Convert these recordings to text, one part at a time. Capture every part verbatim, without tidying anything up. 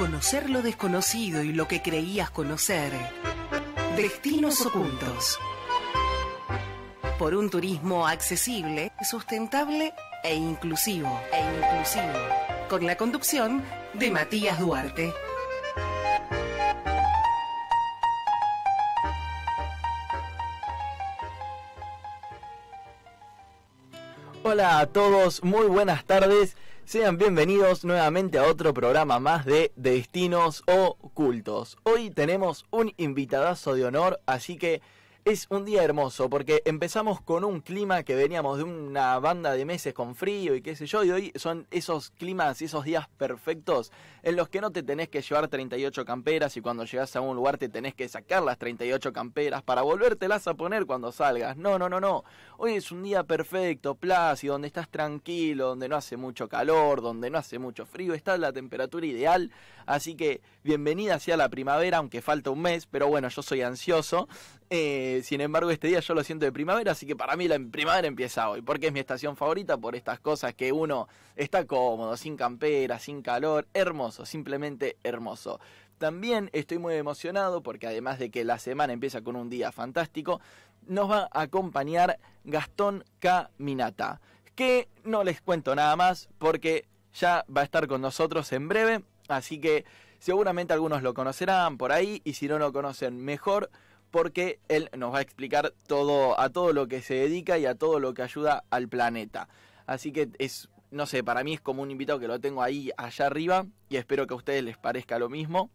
Conocer lo desconocido y lo que creías conocer. Destinos ocultos. Por un turismo accesible, sustentable e inclusivo. E inclusivo. Con la conducción de Matías Duarte. Hola a todos, muy buenas tardes. Sean bienvenidos nuevamente a otro programa más de Destinos Ocultos. Hoy tenemos un invitadazo de honor, así que es un día hermoso porque empezamos con un clima que veníamos de una banda de meses con frío y qué sé yo, y hoy son esos climas, esos días perfectos en los que no te tenés que llevar treinta y ocho camperas y cuando llegás a un lugar te tenés que sacar las treinta y ocho camperas para volvértelas a poner cuando salgas. No, no, no, no. Hoy es un día perfecto, plácido, donde estás tranquilo, donde no hace mucho calor, donde no hace mucho frío, está la temperatura ideal, así que bienvenida sea la primavera, aunque falta un mes, pero bueno, yo soy ansioso. Eh, sin embargo, este día yo lo siento de primavera, así que para mí la primavera empieza hoy, porque es mi estación favorita por estas cosas que uno está cómodo, sin campera, sin calor, hermoso, simplemente hermoso. También estoy muy emocionado porque además de que la semana empieza con un día fantástico, nos va a acompañar Gastón Caminata, que no les cuento nada más porque ya va a estar con nosotros en breve, así que seguramente algunos lo conocerán por ahí y si no lo conocen mejor, porque él nos va a explicar todo, a todo lo que se dedica y a todo lo que ayuda al planeta. Así que es, no sé, para mí es como un invitado que lo tengo ahí allá arriba y espero que a ustedes les parezca lo mismo.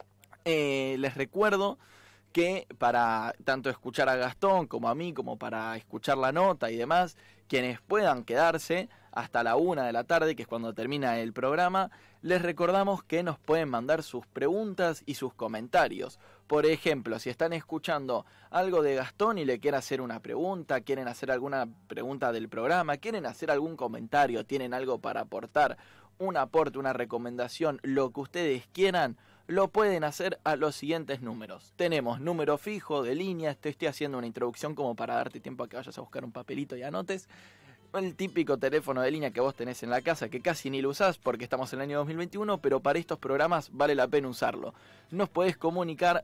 Eh, les recuerdo que para tanto escuchar a Gastón como a mí, como para escuchar la nota y demás, quienes puedan quedarse hasta la una de la tarde, que es cuando termina el programa, les recordamos que nos pueden mandar sus preguntas y sus comentarios. Por ejemplo, si están escuchando algo de Gastón y le quieren hacer una pregunta, quieren hacer alguna pregunta del programa, quieren hacer algún comentario, tienen algo para aportar, un aporte, una recomendación, lo que ustedes quieran, lo pueden hacer a los siguientes números. Tenemos número fijo de líneas, te estoy haciendo una introducción como para darte tiempo a que vayas a buscar un papelito y anotes. El típico teléfono de línea que vos tenés en la casa, que casi ni lo usás porque estamos en el año dos mil veintiuno, pero para estos programas vale la pena usarlo. Nos podés comunicar,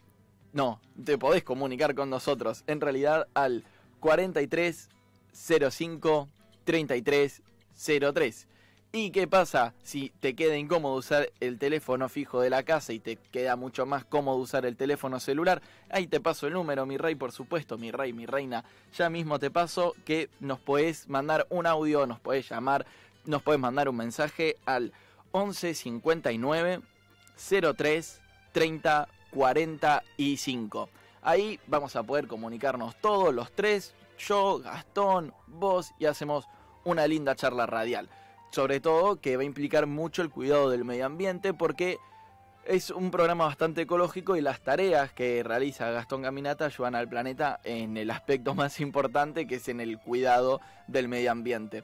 no, te podés comunicar con nosotros, en realidad al cuarenta y tres cero cinco treinta y tres cero tres. ¿Y qué pasa si te queda incómodo usar el teléfono fijo de la casa y te queda mucho más cómodo usar el teléfono celular? Ahí te paso el número, mi rey, por supuesto, mi rey, mi reina. Ya mismo te paso que nos podés mandar un audio, nos podés llamar, nos podés mandar un mensaje al once cincuenta y nueve cero tres treinta cuarenta y cinco. Ahí vamos a poder comunicarnos todos los tres, yo, Gastón, vos, y hacemos una linda charla radial. Sobre todo que va a implicar mucho el cuidado del medio ambiente porque es un programa bastante ecológico y las tareas que realiza Gastón Caminata ayudan al planeta en el aspecto más importante, que es en el cuidado del medio ambiente.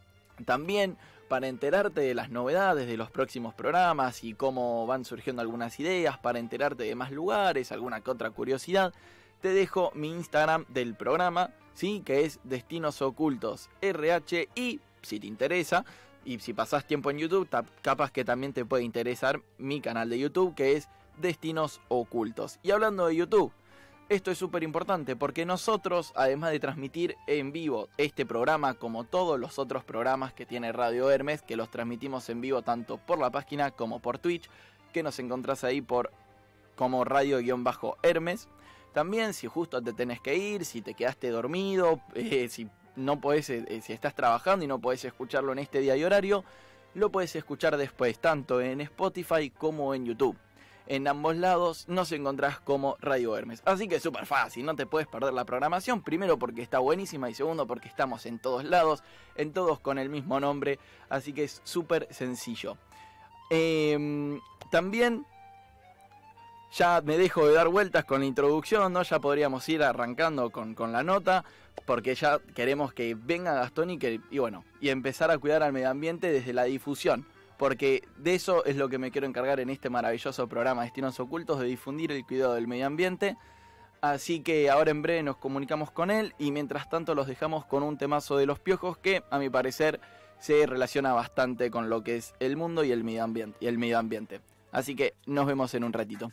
También para enterarte de las novedades de los próximos programas y cómo van surgiendo algunas ideas, para enterarte de más lugares, alguna que otra curiosidad, te dejo mi Instagram del programa, ¿sí? Que es Destinos Ocultos R H, y si te interesa y si pasás tiempo en YouTube, capaz que también te puede interesar mi canal de YouTube, que es Destinos Ocultos. Y hablando de YouTube, esto es súper importante porque nosotros, además de transmitir en vivo este programa como todos los otros programas que tiene Radio Hermes, que los transmitimos en vivo tanto por la página como por Twitch, que nos encontrás ahí por como Radio-Hermes. También si justo te tenés que ir, si te quedaste dormido, eh, si no podés, eh, si estás trabajando y no podés escucharlo en este día y horario, lo podés escuchar después, tanto en Spotify como en YouTube. En ambos lados nos encontrás como Radio Hermes. Así que es súper fácil, no te puedes perder la programación. Primero porque está buenísima y segundo porque estamos en todos lados, en todos con el mismo nombre. Así que es súper sencillo. Eh, también ya me dejo de dar vueltas con la introducción, ¿no? Ya podríamos ir arrancando con, con la nota, porque ya queremos que venga Gastón y, que, y, bueno, y empezar a cuidar al medio ambiente desde la difusión. Porque de eso es lo que me quiero encargar en este maravilloso programa Destinos Ocultos, de difundir el cuidado del medio ambiente. Así que ahora en breve nos comunicamos con él y mientras tanto los dejamos con un temazo de Los Piojos que a mi parecer se relaciona bastante con lo que es el mundo y el medio ambiente. Y el medio ambiente. Así que nos vemos en un ratito.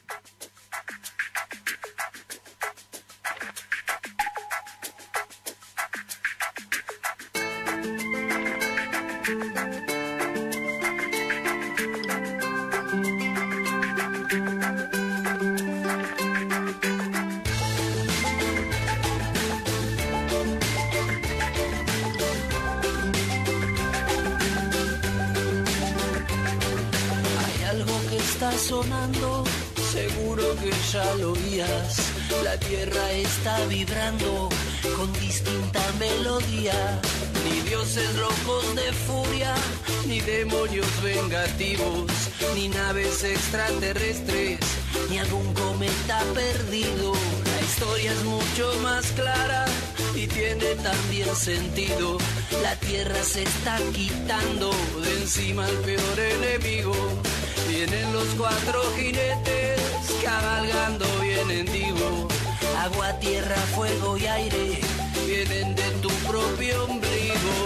Sonando, seguro que ya lo oías. La tierra está vibrando con distinta melodía. Ni dioses locos de furia, ni demonios vengativos, ni naves extraterrestres, ni algún cometa perdido. La historia es mucho más clara y tiene también sentido. La tierra se está quitando de encima al peor enemigo. Vienen los cuatro jinetes cabalgando bien digo. Agua, tierra, fuego y aire vienen de tu propio ombligo.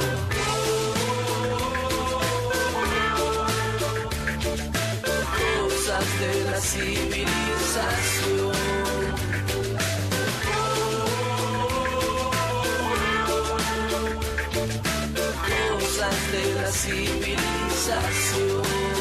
Cosas de la civilización. Cosas de la civilización.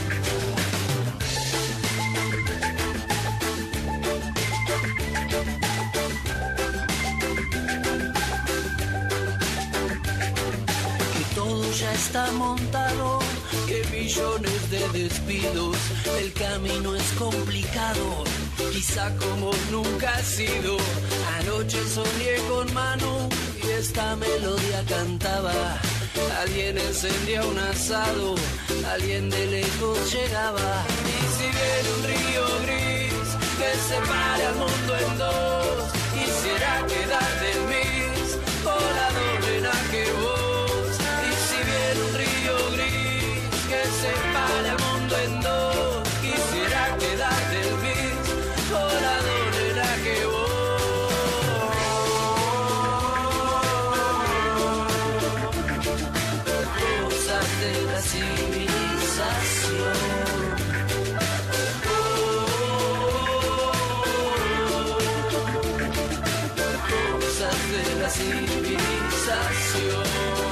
Ya está montado, que millones de despidos, el camino es complicado, quizá como nunca ha sido. Anoche soñé con Manu y esta melodía cantaba. Alguien encendía un asado, alguien de lejos llegaba. Y si viene un río gris que separa al mundo en dos, quisiera quedar del mis, volador en aquel. Un río gris que separa el mundo en dos, quisiera quedar del bis, volador era que vos. Cosas de la civilización. Cosas de la civilización.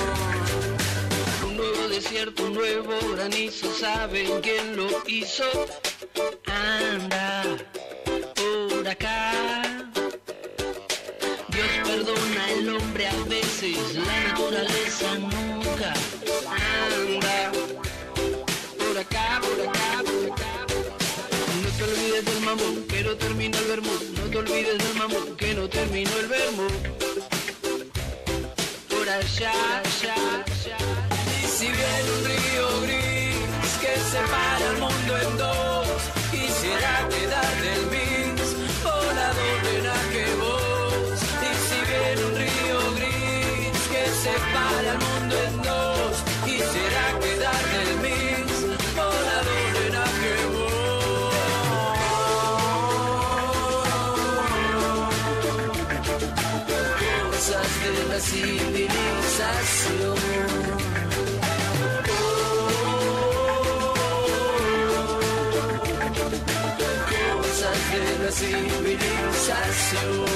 Desierto, un nuevo granizo, ¿saben quién lo hizo? Anda por acá. Dios perdona al hombre a veces, la naturaleza nunca. Anda por acá, por acá, por acá. No te olvides del mamón, que no terminó el vermut. No te olvides del mamón, que no terminó el vermut. Por allá, allá, allá. Si viene un río gris que separa el mundo en dos, quisiera quedar del bis, volador en aquel vos. Y si viene un río gris que separa el mundo en dos, quisiera quedar del bis, volador en aquel vos. Cosas de la civilización. De la civilización.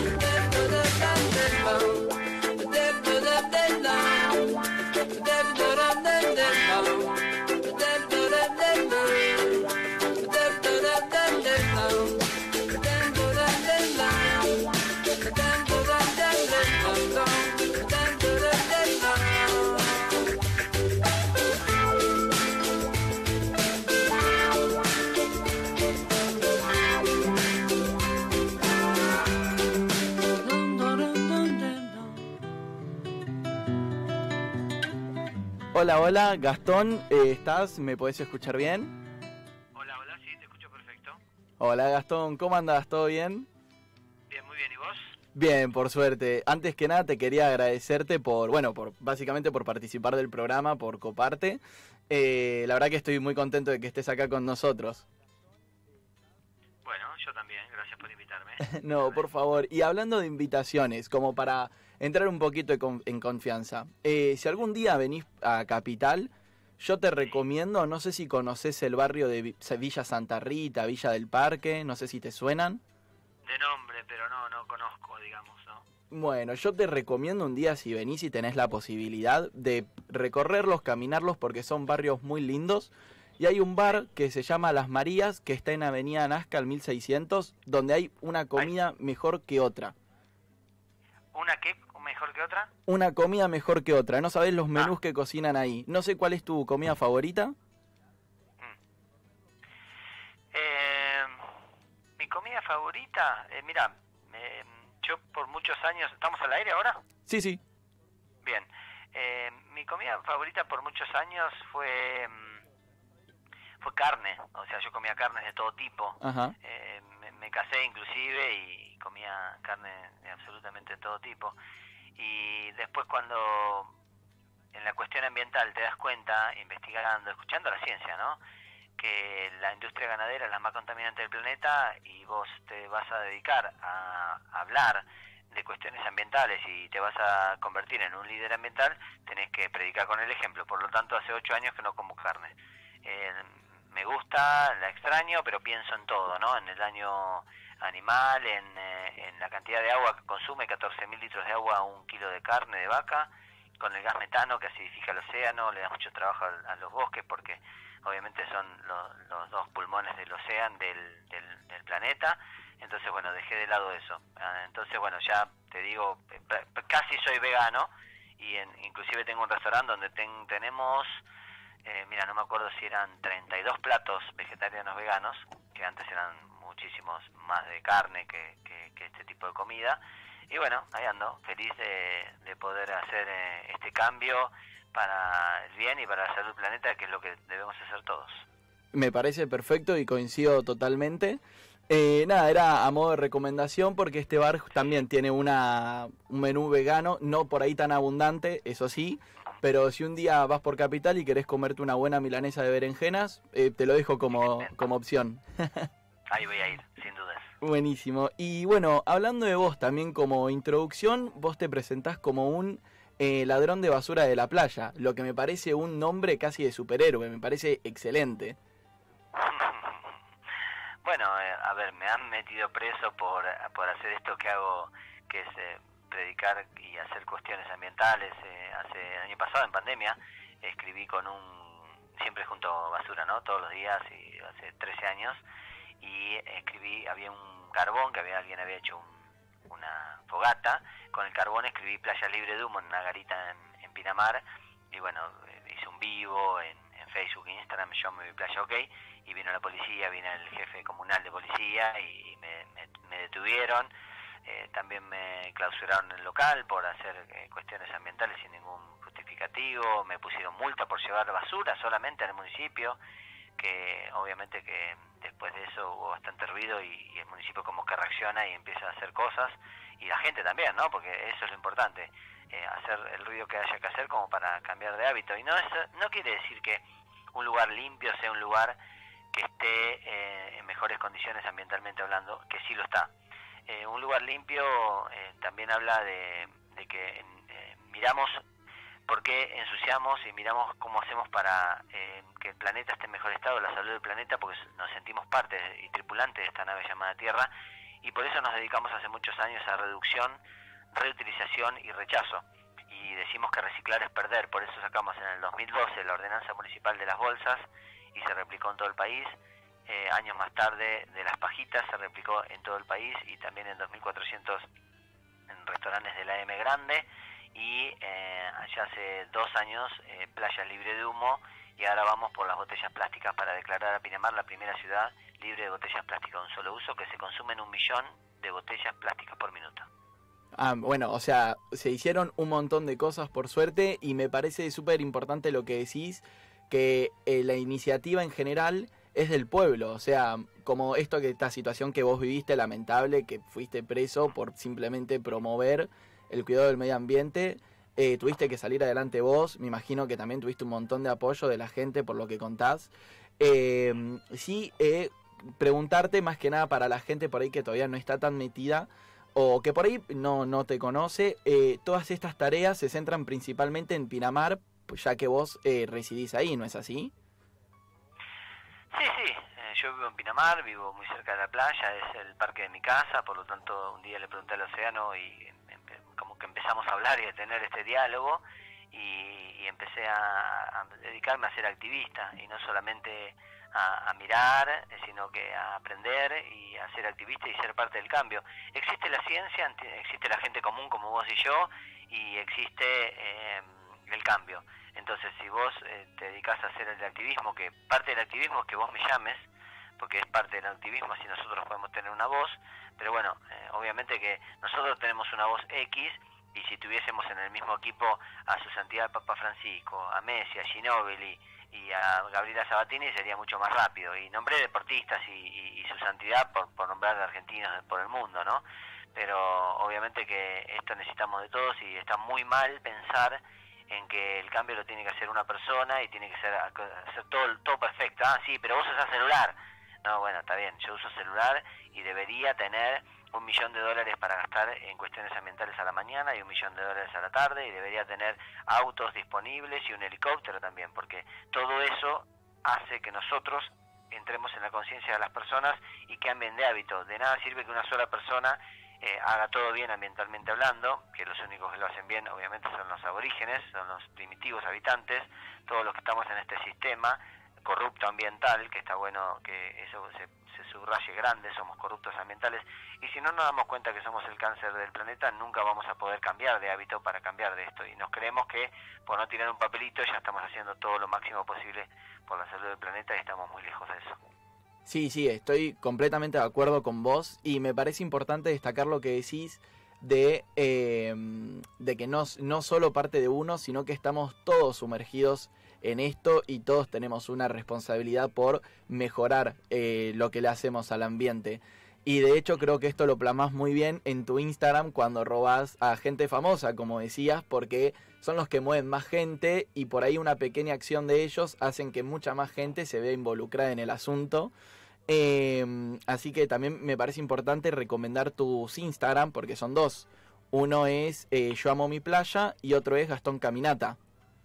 Hola, hola, Gastón, eh, ¿estás? ¿Me podés escuchar bien? Hola, hola, sí, te escucho perfecto. Hola, Gastón, ¿cómo andás? ¿Todo bien? Bien, muy bien, ¿y vos? Bien, por suerte. Antes que nada te quería agradecerte por, bueno, por básicamente por participar del programa, por coparte. Eh, la verdad que estoy muy contento de que estés acá con nosotros. Bueno, yo también, gracias por invitarme. No, por favor. Y hablando de invitaciones, como para entrar un poquito en confianza, eh, si algún día venís a Capital, Yo te recomiendo, no sé si conoces el barrio de Vi- Villa Santa Rita, Villa del Parque, no sé si te suenan. De nombre, pero no, no conozco, digamos, ¿no? Bueno, yo te recomiendo un día, si venís y tenés la posibilidad, de recorrerlos, caminarlos, porque son barrios muy lindos. Y hay un bar que se llama Las Marías, que está en Avenida Nazca al mil seiscientos, donde hay una comida mejor que otra. ¿Una qué mejor que otra? Una comida mejor que otra. No sabés los menús Ah. que cocinan ahí. No sé cuál es tu comida favorita. Eh, mi comida favorita, eh, mira, eh, yo por muchos años... ¿Estamos al aire ahora? Sí, sí. Bien. Eh, mi comida favorita por muchos años fue... fue carne, o sea, yo comía carnes de todo tipo. Ajá. Eh, me, me casé inclusive y comía carne de absolutamente todo tipo. Y después cuando en la cuestión ambiental te das cuenta, investigando, escuchando la ciencia, ¿no? Que la industria ganadera es la más contaminante del planeta y vos te vas a dedicar a hablar de cuestiones ambientales y te vas a convertir en un líder ambiental, tenés que predicar con el ejemplo. Por lo tanto, hace ocho años que no como carne. Eh, me gusta, la extraño, pero pienso en todo, ¿no? En el daño animal, en, eh, en la cantidad de agua que consume, catorce mil litros de agua a un kilo de carne de vaca, con el gas metano que acidifica el océano, le da mucho trabajo a, a los bosques porque obviamente son lo, los dos pulmones del océano, del, del, del planeta. Entonces, bueno, dejé de lado eso. Entonces, bueno, ya te digo, casi soy vegano y en, inclusive tengo un restaurante donde ten, tenemos... Eh, mira, no me acuerdo si eran treinta y dos platos vegetarianos veganos, que antes eran muchísimos más de carne que, que, que este tipo de comida. Y bueno, ahí ando, feliz de, de poder hacer eh, este cambio para el bien y para la salud del planeta, que es lo que debemos hacer todos. Me parece perfecto y coincido totalmente. Eh, nada, era a modo de recomendación porque este bar también tiene una, un menú vegano, no por ahí tan abundante, eso sí. Pero si un día vas por Capital y querés comerte una buena milanesa de berenjenas, eh, te lo dejo como, como opción. Ahí voy a ir, sin dudas. Buenísimo. Y bueno, hablando de vos también como introducción, vos te presentás como un eh, ladrón de basura de la playa, lo que me parece un nombre casi de superhéroe, me parece excelente. Bueno, eh, a ver, me han metido preso por, por hacer esto que hago, que es... Eh, predicar y hacer cuestiones ambientales. Eh, hace el año pasado, en pandemia, escribí con un... siempre junto a basura, ¿no? Todos los días, y hace trece años, y escribí, había un carbón, que había alguien había hecho un, una fogata, con el carbón escribí Playa Libre de Humo en una garita en, en Pinamar, y bueno, hice un vivo en, en Facebook e Instagram, yo me vi Playa OK, y vino la policía, vino el jefe comunal de policía, y me, me, me detuvieron. Eh, también me clausuraron el local por hacer eh, cuestiones ambientales sin ningún justificativo, me pusieron multa por llevar basura solamente al municipio, que obviamente que después de eso hubo bastante ruido y, y el municipio como que reacciona y empieza a hacer cosas, y la gente también, ¿no? Porque eso es lo importante, eh, hacer el ruido que haya que hacer como para cambiar de hábito. Y no, es, no quiere decir que un lugar limpio sea un lugar que esté eh, en mejores condiciones ambientalmente hablando, que sí lo está. Eh, un lugar limpio eh, también habla de, de que eh, miramos por qué ensuciamos y miramos cómo hacemos para eh, que el planeta esté en mejor estado, la salud del planeta, porque nos sentimos parte y tripulantes de esta nave llamada Tierra, y por eso nos dedicamos hace muchos años a reducción, reutilización y rechazo. Y decimos que reciclar es perder, por eso sacamos en el dos mil doce la ordenanza municipal de las bolsas y se replicó en todo el país. Eh, años más tarde de las pajitas se replicó en todo el país y también en dos mil cuatrocientos en restaurantes de la M Grande, y eh, allá hace dos años eh, Playa Libre de Humo, y ahora vamos por las botellas plásticas para declarar a Pinamar la primera ciudad libre de botellas plásticas de un solo uso, que se consumen un millón de botellas plásticas por minuto. Ah, bueno, o sea, se hicieron un montón de cosas por suerte y me parece súper importante lo que decís, que eh, la iniciativa en general es del pueblo, o sea, como esto que esta situación que vos viviste, lamentable, que fuiste preso por simplemente promover el cuidado del medio ambiente, eh, tuviste que salir adelante vos, me imagino que también tuviste un montón de apoyo de la gente por lo que contás. Eh, sí, eh, preguntarte más que nada para la gente por ahí que todavía no está tan metida, o que por ahí no, no te conoce, eh, todas estas tareas se centran principalmente en Pinamar, pues ya que vos eh, residís ahí, ¿no es así? Sí, sí, eh, yo vivo en Pinamar, vivo muy cerca de la playa, es el parque de mi casa, por lo tanto un día le pregunté al océano y empe- como que empezamos a hablar y a tener este diálogo y, y empecé a, a dedicarme a ser activista y no solamente a, a mirar, sino que a aprender y a ser activista y ser parte del cambio. Existe la ciencia, existe la gente común como vos y yo y existe eh, el cambio. Entonces, si vos eh, te dedicás a hacer el activismo, que parte del activismo es que vos me llames, porque es parte del activismo, así nosotros podemos tener una voz, pero bueno, eh, obviamente que nosotros tenemos una voz X, y si tuviésemos en el mismo equipo a su santidad Papa Francisco, a Messi, a Ginóbili y a Gabriela Sabatini, sería mucho más rápido. Y nombré deportistas y, y, y su santidad por, por nombrar argentinos por el mundo, ¿no? Pero obviamente que esto necesitamos de todos y está muy mal pensar en que el cambio lo tiene que hacer una persona y tiene que ser hacer todo todo perfecto. Ah, sí, pero vos usás celular. No, bueno, está bien, yo uso celular y debería tener un millón de dólares para gastar en cuestiones ambientales a la mañana y un millón de dólares a la tarde, y debería tener autos disponibles y un helicóptero también, porque todo eso hace que nosotros entremos en la conciencia de las personas y cambien de hábito. De nada sirve que una sola persona eh, haga todo bien ambientalmente hablando, que los únicos que lo hacen bien obviamente son los aborígenes, son los primitivos habitantes, todos los que estamos en este sistema corrupto ambiental, que está bueno que eso se, se subraye grande, somos corruptos ambientales, y si no nos damos cuenta que somos el cáncer del planeta, nunca vamos a poder cambiar de hábito para cambiar de esto, y nos creemos que por no tirar un papelito ya estamos haciendo todo lo máximo posible por la salud del planeta y estamos muy lejos de eso. Sí, sí, estoy completamente de acuerdo con vos y me parece importante destacar lo que decís de, eh, de que no, no solo parte de uno, sino que estamos todos sumergidos en esto y todos tenemos una responsabilidad por mejorar eh, lo que le hacemos al ambiente. Y de hecho creo que esto lo plasmás muy bien en tu Instagram cuando robás a gente famosa, como decías, porque son los que mueven más gente y por ahí una pequeña acción de ellos hacen que mucha más gente se vea involucrada en el asunto. Eh, así que también me parece importante recomendar tus Instagram porque son dos. Uno es eh, Yo Amo Mi Playa y otro es Gastón Caminata.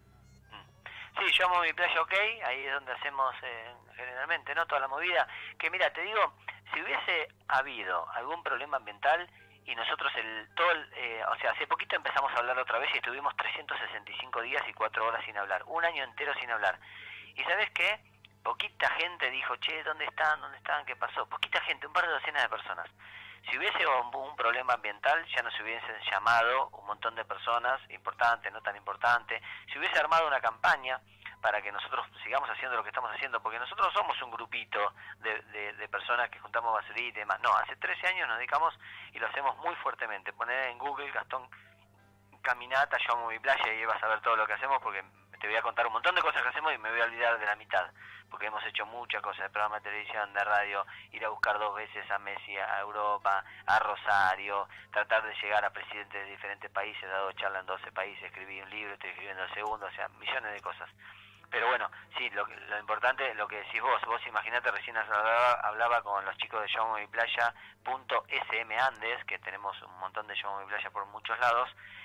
Sí, Yo Amo Mi Playa, ok, ahí es donde hacemos eh, generalmente, ¿no? Toda la movida. Que mira, te digo, si hubiese habido algún problema ambiental y nosotros, el todo el, eh, o sea, hace poquito empezamos a hablar otra vez y estuvimos trescientos sesenta y cinco días y cuatro horas sin hablar, un año entero sin hablar. ¿Y sabes qué? Poquita gente dijo, che, ¿dónde están? ¿Dónde están? ¿Qué pasó? Poquita gente, un par de docenas de personas. Si hubiese un, un problema ambiental, ya nos hubiesen llamado un montón de personas, importante, no tan importante. Si hubiese armado una campaña para que nosotros sigamos haciendo lo que estamos haciendo, porque nosotros somos un grupito de, de, de personas que juntamos basurita y demás. No, hace trece años nos dedicamos y lo hacemos muy fuertemente. Poner en Google Gastón Caminata, Yo Amo Mi Playa y vas a ver todo lo que hacemos, porque te voy a contar un montón de cosas que hacemos y me voy a olvidar de la mitad, porque hemos hecho muchas cosas, de programa de televisión, de radio, ir a buscar dos veces a Messi a Europa, a Rosario, tratar de llegar a presidentes de diferentes países, he dado charla en doce países, escribí un libro, estoy escribiendo el segundo, o sea, millones de cosas. Pero bueno, sí, lo, lo importante, lo que decís vos, vos imaginate, recién hablaba, hablaba con los chicos de Yo Amo Mi Playa punto S M Andes, que tenemos un montón de Yo Amo Mi Playa por muchos lados,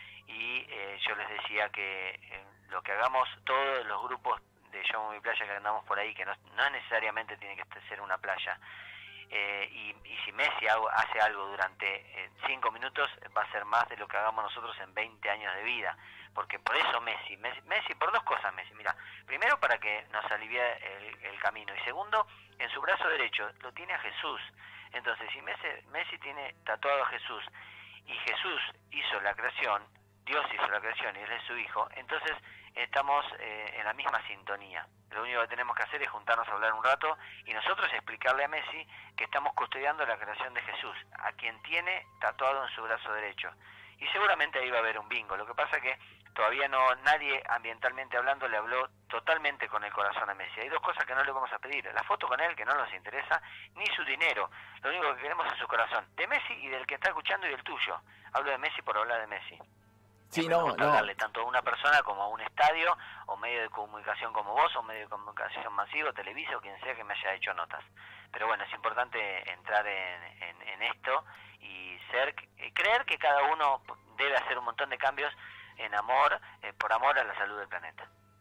y eh, yo les decía que eh, lo que hagamos todos los grupos de Yo Amo Mi Playa que andamos por ahí, que no, no necesariamente tiene que ser una playa, eh, y, y si Messi hago, hace algo durante eh, cinco minutos, va a ser más de lo que hagamos nosotros en veinte años de vida, porque por eso Messi, Messi, Messi por dos cosas Messi, mira, primero para que nos alivie el, el camino, y segundo, en su brazo derecho lo tiene a Jesús. Entonces si Messi, Messi tiene tatuado a Jesús, y Jesús hizo la creación, Dios hizo la creación y Él es su Hijo, entonces estamos eh, en la misma sintonía. Lo único que tenemos que hacer es juntarnos a hablar un rato y nosotros explicarle a Messi que estamos custodiando la creación de Jesús, a quien tiene tatuado en su brazo derecho. Y seguramente ahí va a haber un bingo. Lo que pasa es que todavía no nadie, ambientalmente hablando, le habló totalmente con el corazón a Messi. Hay dos cosas que no le vamos a pedir: la foto con él, que no nos interesa, ni su dinero. Lo único que queremos es su corazón, de Messi y del que está escuchando y del tuyo. Hablo de Messi por hablar de Messi. Sí, no, no. Darle tanto a una persona como a un estadio, o medio de comunicación como vos, o medio de comunicación masivo, Televisa, o quien sea que me haya hecho notas. Pero bueno, es importante entrar en, en, en esto y ser, creer que cada uno debe hacer un montón de cambios en amor, eh, por amor a la salud del planeta.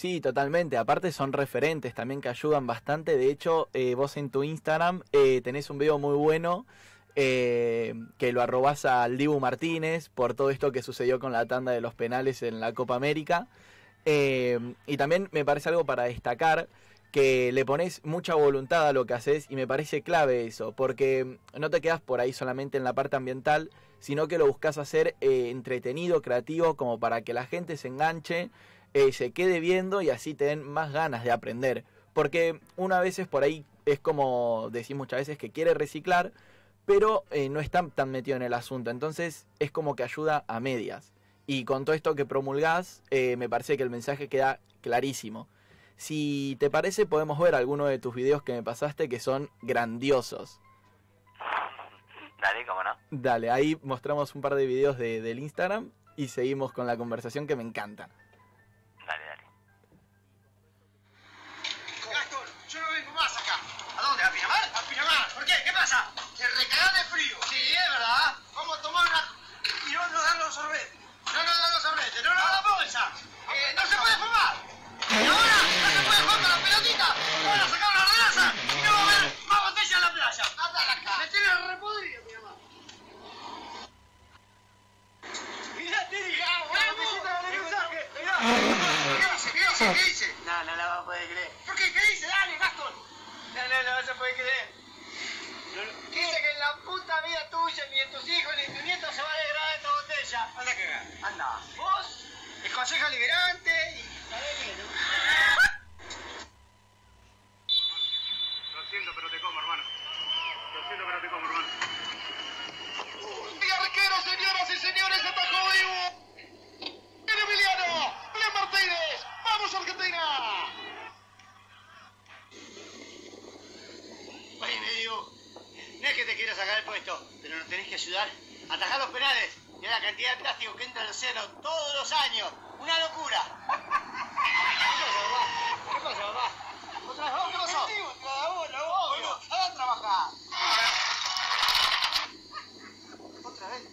Sí, totalmente. Aparte son referentes también que ayudan bastante. De hecho, eh, vos en tu Instagram eh, tenés un video muy bueno eh, que lo arrobás al Dibu Martínez por todo esto que sucedió con la tanda de los penales en la Copa América. Eh, y también me parece algo para destacar, que le pones mucha voluntad a lo que haces y me parece clave eso, porque no te quedas por ahí solamente en la parte ambiental, sino que lo buscas hacer eh, entretenido, creativo, como para que la gente se enganche, eh, se quede viendo y así te den más ganas de aprender. Porque una vez es por ahí, es como decís muchas veces, que quiere reciclar, pero eh, no está tan metido en el asunto, entonces es como que ayuda a medias. Y con todo esto que promulgás, eh, me parece que el mensaje queda clarísimo. Si te parece, podemos ver algunos de tus videos que me pasaste que son grandiosos. Dale, cómo no. Dale, ahí mostramos un par de videos de, del Instagram y seguimos con la conversación que me encanta. Dale, dale. Gastón, yo no vengo más acá. ¿A dónde? ¿A Pinamar? ¿A Pinamar? ¿Por qué? ¿Qué pasa? Te recagás de frío. Sí, es verdad. ¿Cómo tomar una... y no nos dan los sorbetes? No nos dan los sorbetes, no nos dan la bolsa. Eh, no se puede fumar. ¿Y ahora? ¿No se puede jugar con la pelotita? Van a sacar una redaza y no va a haber más botellas en la playa. Anda acá. Me tienes repodrido, mi mamá. Mirá, Tiri. Mirá, mensaje. Mirá. ¿Qué dice? ¿Qué dice? ¿Qué dice? No, no la va a poder creer. ¿Por qué? ¿Qué dice? Dale, Gastón. No, no, no se puede creer. Dice que en la puta vida tuya, ni de tus hijos, ni de tus nietos se va a degradar esta botella. Anda a cagar. Anda. Vos, el consejo liberante y... ¿sabés qué, no? Lo siento, pero te como, hermano. Lo siento, pero te como, hermano. ¡Y arquero, señoras y señores! ¡Atajó vivo! ¡El Emiliano! ¡Blen Martínez! ¡Vamos, Argentina! Oye, me digo, no es que te quiera sacar el puesto, pero nos tenés que ayudar a atajar los penales. Mirá la cantidad de plástico que entra al océano todos los años. ¡Una locura! ¿Qué pasa, papá? ¿Otra vez vos? ¿Qué pasó? Obvio. ¡A trabajar! ¿Otra vez,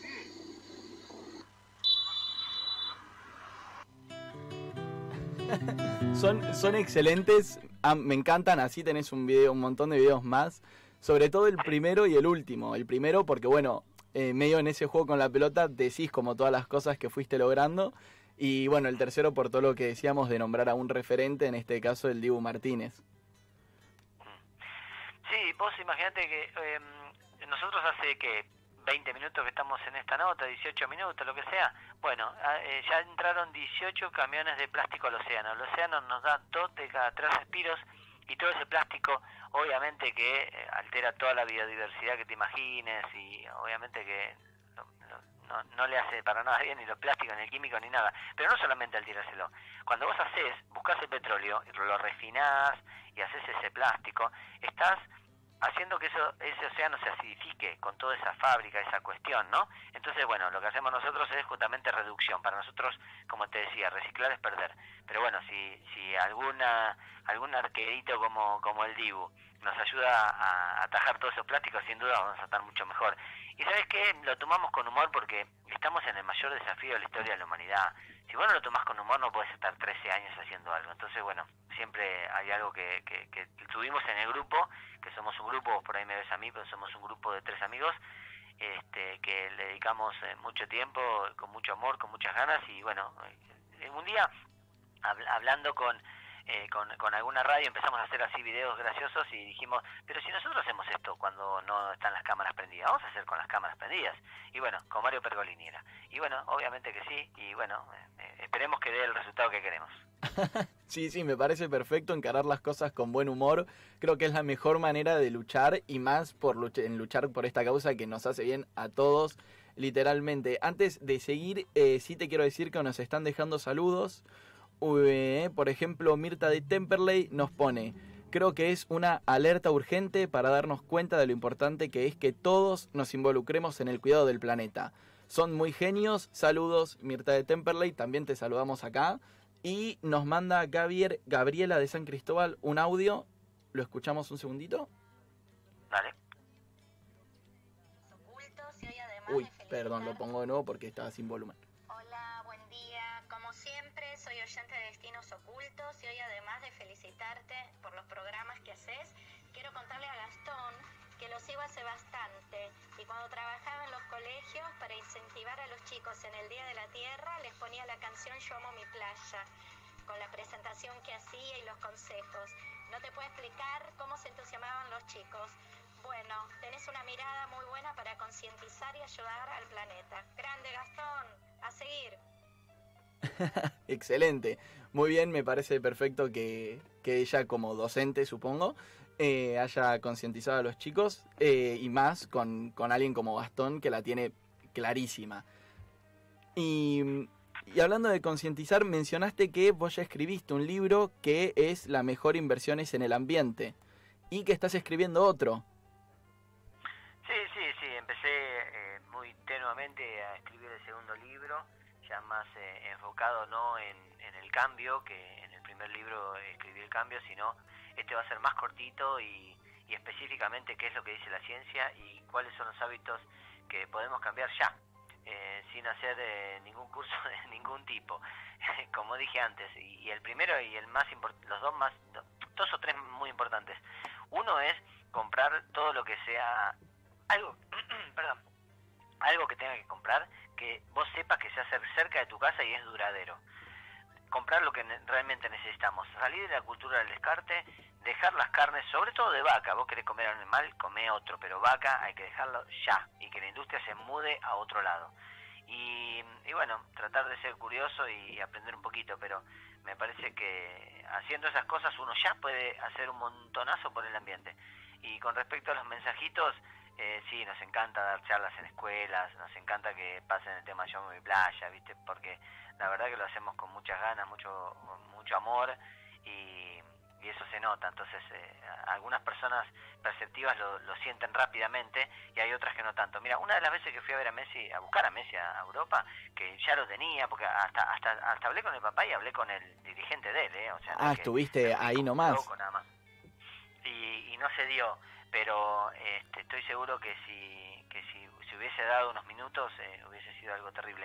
pibe? Son, son excelentes, ah, me encantan, así tenés un video, un montón de videos más, sobre todo el primero y el último. El primero porque bueno, eh, medio en ese juego con la pelota decís como todas las cosas que fuiste logrando, y bueno, el tercero por todo lo que decíamos de nombrar a un referente, en este caso el Dibu Martínez. Sí, vos imaginate que eh, nosotros hace que veinte minutos que estamos en esta nota, dieciocho minutos, lo que sea. Bueno, eh, ya entraron dieciocho camiones de plástico al océano. El océano nos da dos de cada tres respiros y todo ese plástico obviamente que eh, altera toda la biodiversidad que te imagines y obviamente que no, no, no, no le hace para nada bien ni los plásticos, ni el químico, ni nada. Pero no solamente al tirárselo. Cuando vos haces, buscás el petróleo, lo refinás y haces ese plástico, estás haciendo que eso, ese océano se acidifique con toda esa fábrica, esa cuestión, ¿no? Entonces, bueno, lo que hacemos nosotros es justamente reducción. Para nosotros, como te decía, reciclar es perder. Pero bueno, si si alguna algún arquerito como como el Dibu nos ayuda a atajar todos esos plásticos, sin duda vamos a estar mucho mejor. Y ¿sabes qué? Lo tomamos con humor porque estamos en el mayor desafío de la historia de la humanidad. Si vos no lo tomás con humor, no podés estar trece años haciendo algo. Entonces, bueno, siempre hay algo que, que, que tuvimos en el grupo, que somos un grupo, vos por ahí me ves a mí, pero somos un grupo de tres amigos, este, que le dedicamos eh, mucho tiempo, con mucho amor, con muchas ganas, y bueno, eh, un día, habl hablando con... Eh, con, con alguna radio empezamos a hacer así videos graciosos y dijimos, pero si nosotros hacemos esto cuando no están las cámaras prendidas, vamos a hacer con las cámaras prendidas. Y bueno, con Mario Pergolini era. Y bueno, obviamente que sí, y bueno, eh, esperemos que dé el resultado que queremos. Sí, sí, me parece perfecto encarar las cosas con buen humor. Creo que es la mejor manera de luchar y más por luch en luchar por esta causa que nos hace bien a todos, literalmente. Antes de seguir, eh, sí te quiero decir que nos están dejando saludos. Uh, por ejemplo, Mirta de Temperley nos pone: creo que es una alerta urgente para darnos cuenta de lo importante que es que todos nos involucremos en el cuidado del planeta. Son muy genios. Saludos, Mirta de Temperley, también te saludamos acá. Y nos manda Gabriel, Gabriela de San Cristóbal un audio. ¿Lo escuchamos un segundito? Dale. Uy, perdón, lo pongo de nuevo porque estaba sin volumen. Hola, buen día, ¿cómo siempre, soy oyente de Destinos Ocultos y hoy, además de felicitarte por los programas que haces, quiero contarle a Gastón que lo sigo hace bastante y cuando trabajaba en los colegios para incentivar a los chicos en el Día de la Tierra les ponía la canción Yo amo mi playa con la presentación que hacía y los consejos. No te puedo explicar cómo se entusiasmaban los chicos. Bueno, tenés una mirada muy buena para concientizar y ayudar al planeta. Grande, Gastón, a seguir. Excelente, muy bien, me parece perfecto que, que ella como docente, supongo, eh, haya concientizado a los chicos eh, y más con, con alguien como Gastón que la tiene clarísima. Y, y hablando de concientizar, mencionaste que vos ya escribiste un libro que es La mejor inversión es en el ambiente y que estás escribiendo otro. Sí, sí, sí, empecé eh, muy tenuamente a escribir el segundo libro, ya más eh, enfocado no en, en el cambio, que en el primer libro escribí el cambio, sino este va a ser más cortito y, y específicamente qué es lo que dice la ciencia y cuáles son los hábitos que podemos cambiar ya, eh, sin hacer eh, ningún curso de ningún tipo, como dije antes. Y, y el primero y el más importante, los dos más, dos o tres muy importantes. Uno es comprar todo lo que sea algo, perdón, algo que tenga que comprar, que vos sepas que se hace cerca de tu casa y es duradero. Comprar lo que ne- realmente necesitamos. Salir de la cultura del descarte, dejar las carnes, sobre todo de vaca. Vos querés comer animal, comé otro, pero vaca hay que dejarlo ya y que la industria se mude a otro lado. Y, y bueno, tratar de ser curioso y aprender un poquito, pero me parece que haciendo esas cosas uno ya puede hacer un montonazo por el ambiente. Y con respecto a los mensajitos, Eh, sí, nos encanta dar charlas en escuelas, nos encanta que pasen el tema Yo amo mi playa, ¿viste? Porque la verdad que lo hacemos con muchas ganas, mucho mucho amor y, y eso se nota. Entonces, eh, algunas personas perceptivas lo, lo sienten rápidamente y hay otras que no tanto. Mira, una de las veces que fui a ver a Messi, a buscar a Messi a Europa, que ya lo tenía, porque hasta hasta hasta hablé con el papá y hablé con el dirigente de él, ¿eh? O sea, no Ah, es que estuviste ahí nomás. loco, nada más. Y, y no se dio. Pero este, estoy seguro que si que si se hubiese dado unos minutos eh, hubiese sido algo terrible.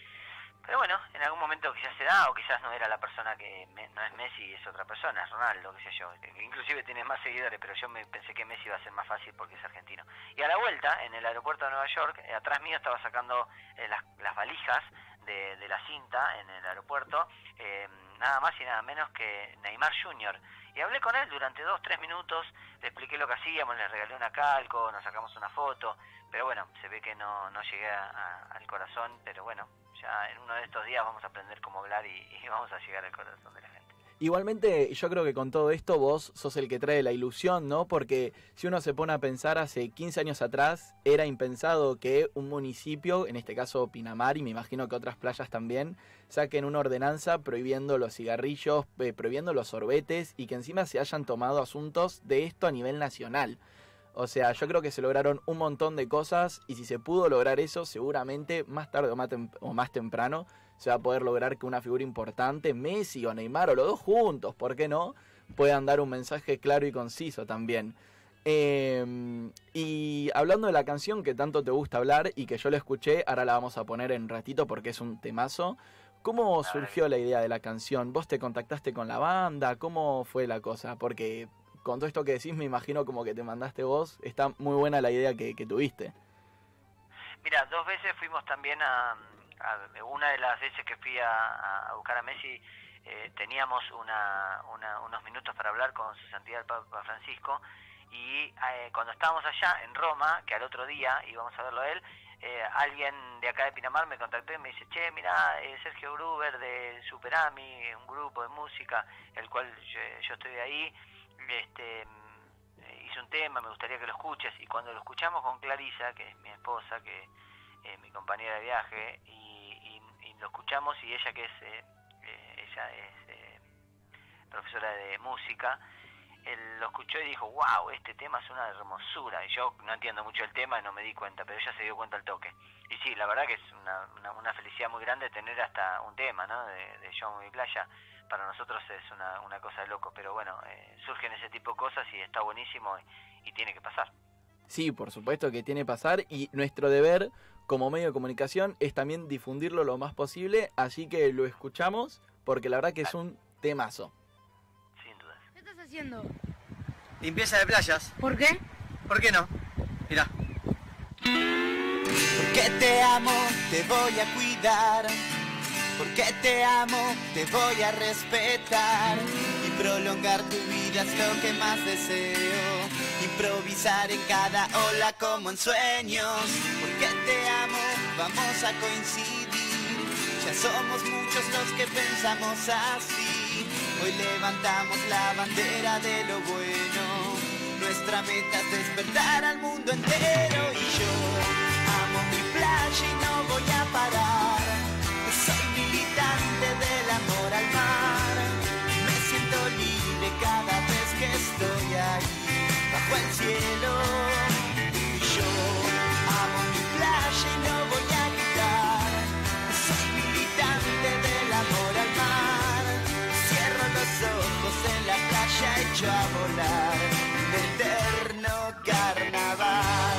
Pero bueno, en algún momento quizás se da, o quizás no era la persona que me, no es Messi, es otra persona, es Ronaldo, qué sé yo, que inclusive tiene más seguidores, pero yo me pensé que Messi iba a ser más fácil porque es argentino. Y a la vuelta, en el aeropuerto de Nueva York, eh, atrás mío estaba sacando eh, las, las valijas de, de la cinta en el aeropuerto, eh, nada más y nada menos que Neymar junior Y hablé con él durante dos, tres minutos, le expliqué lo que hacíamos, le regalé una calco, nos sacamos una foto, pero bueno, se ve que no, no llegué a, a, al corazón, pero bueno, ya en uno de estos días vamos a aprender cómo hablar y, y vamos a llegar al corazón de la gente. Igualmente, yo creo que con todo esto vos sos el que trae la ilusión, ¿no? Porque si uno se pone a pensar, hace quince años atrás era impensado que un municipio, en este caso Pinamar, y me imagino que otras playas también, saquen una ordenanza prohibiendo los cigarrillos, eh, prohibiendo los sorbetes y que encima se hayan tomado asuntos de esto a nivel nacional. O sea, yo creo que se lograron un montón de cosas y si se pudo lograr eso, seguramente más tarde o más, tem- o más temprano se va a poder lograr que una figura importante, Messi o Neymar o los dos juntos, ¿por qué no?, puedan dar un mensaje claro y conciso también. Eh, y hablando de la canción que tanto te gusta hablar y que yo la escuché, ahora la vamos a poner en ratito porque es un temazo. ¿Cómo surgió la idea de la canción? ¿Vos te contactaste con la banda? ¿Cómo fue la cosa? Porque con todo esto que decís me imagino como que te mandaste vos. Está muy buena la idea que, que tuviste. Mira, dos veces fuimos también a, a una de las veces que fui a, a buscar a Messi, eh, teníamos una, una, unos minutos para hablar con su santidad el Papa Francisco y eh, cuando estábamos allá en Roma, que al otro día íbamos a verlo a él, eh, alguien de acá de Pinamar me contactó y me dice, che, mirá, eh, Sergio Gruber de Superami, un grupo de música, el cual yo, yo estoy ahí, este... hice un tema, me gustaría que lo escuches, y cuando lo escuchamos con Clarisa, que es mi esposa, que es mi compañera de viaje, y, y, y lo escuchamos, y ella que es eh, eh, ella es eh, profesora de música, él lo escuchó y dijo, wow, este tema es una hermosura, y yo no entiendo mucho el tema y no me di cuenta, pero ella se dio cuenta al toque. Y sí, la verdad que es una, una, una felicidad muy grande tener hasta un tema, ¿no?, de, de Yo amo mi playa. Para nosotros es una, una cosa de loco, pero bueno, eh, surgen ese tipo de cosas y está buenísimo y, y tiene que pasar. Sí, por supuesto que tiene que pasar y nuestro deber como medio de comunicación es también difundirlo lo más posible, así que lo escuchamos porque la verdad que es un temazo. Sin duda. ¿Qué estás haciendo? Limpieza de playas. ¿Por qué? ¿Por qué no? Mirá. Porque te amo, te voy a cuidar. Porque te amo, te voy a respetar. Y prolongar tu vida es lo que más deseo. Improvisar en cada ola como en sueños. Porque te amo, vamos a coincidir. Ya somos muchos los que pensamos así. Hoy levantamos la bandera de lo bueno. Nuestra meta es despertar al mundo entero. Y yo amo mi playa y no voy a parar. Soy militante del amor al mar. Me siento libre cada vez que estoy ahí, bajo el cielo. Y yo amo mi playa y no voy a quitar. Soy militante del amor al mar. Cierro los ojos en la playa, echo a volar de eterno carnaval.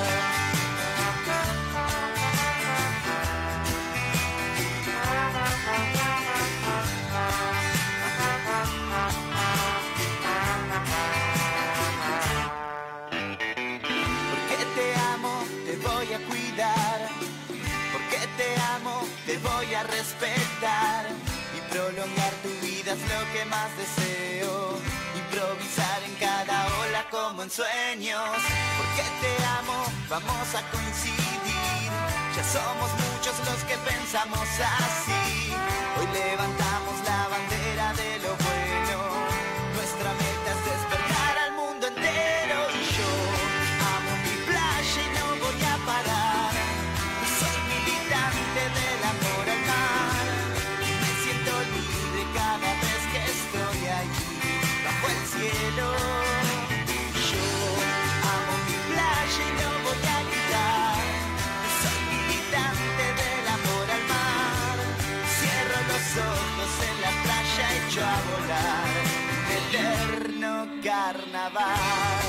Te voy a respetar y prolongar tu vida es lo que más deseo. Improvisar en cada ola como en sueños. Porque te amo, vamos a coincidir. Ya somos muchos los que pensamos así. Hoy levantamos la bandera de lo bueno. Nuestra meta es despertar al mundo entero. Y yo amo mi playa y no voy a parar. Soy militante del amor al mar. Me siento libre cada vez que estoy allí, bajo el cielo. Yo amo mi playa y no voy a quitar. Soy militante del amor al mar. Cierro los ojos en la playa, echo a volar de eterno carnaval.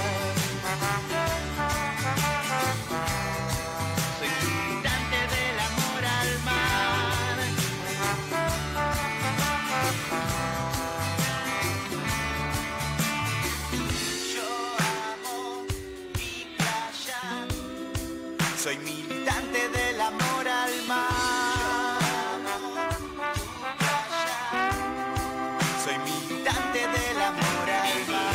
Soy militante del amor al mar. Soy militante del amor al mar.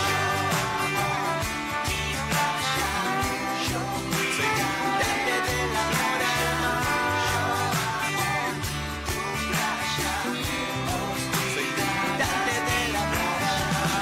Soy militante del amor al mar. Soy militante del amor al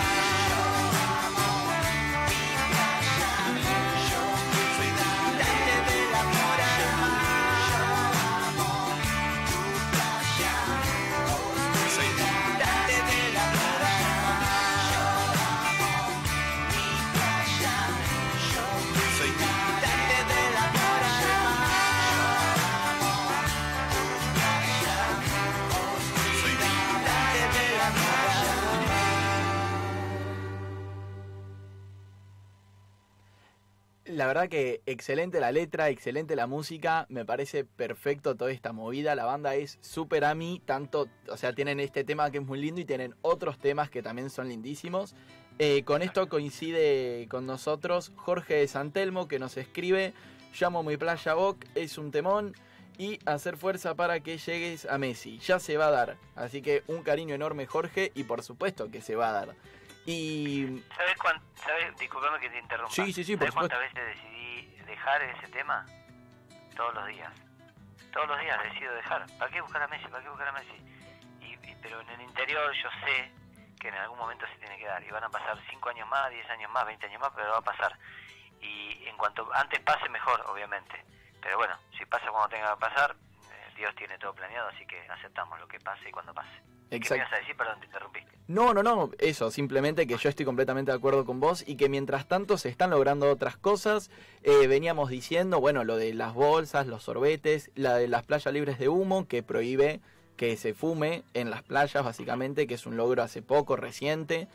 La verdad que excelente la letra, excelente la música, me parece perfecto toda esta movida, la banda es súper a mí, tanto, o sea, tienen este tema que es muy lindo y tienen otros temas que también son lindísimos. Eh, con esto coincide con nosotros Jorge de Santelmo, que nos escribe: llamo mi playa Boc, es un temón, y hacer fuerza para que llegues a Messi, ya se va a dar. Así que un cariño enorme, Jorge, y por supuesto que se va a dar. Y... ¿Sabes cuánto? ¿Sabes? Disculpame que te interrumpa. Sí, sí, sí, por ¿Sabes cuántas veces decidí dejar ese tema? Todos los días. Todos los días decido dejar. ¿Para qué buscar a Messi? ¿Para qué buscar a Messi? Y, y, pero en el interior yo sé que en algún momento se tiene que dar. Y van a pasar cinco años más, diez años más, veinte años más, pero va a pasar. Y en cuanto antes pase, mejor, obviamente. Pero bueno, si pasa cuando tenga que pasar, eh, Dios tiene todo planeado, así que aceptamos lo que pase y cuando pase. Exacto. ¿Qué me ibas a decir? Perdón, te interrumpiste. No, no, no, eso, simplemente que yo estoy completamente de acuerdo con vos y que mientras tanto se están logrando otras cosas. Eh, veníamos diciendo, bueno, lo de las bolsas, los sorbetes, la de las playas libres de humo, que prohíbe que se fume en las playas, básicamente, que es un logro hace poco, reciente.